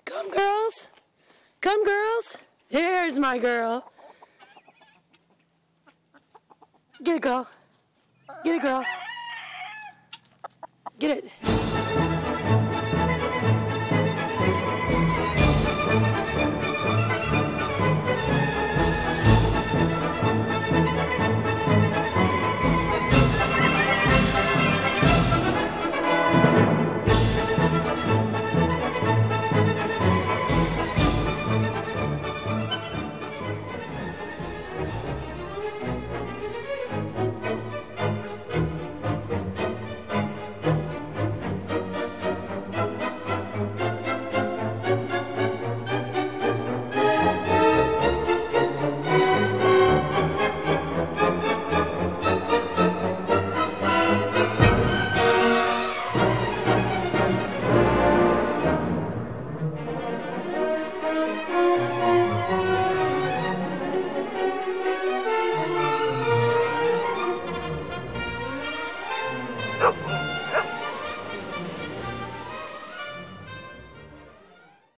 Come, girls. Come, girls. Here's my girl. Get it, girl. Get it, girl. Get it.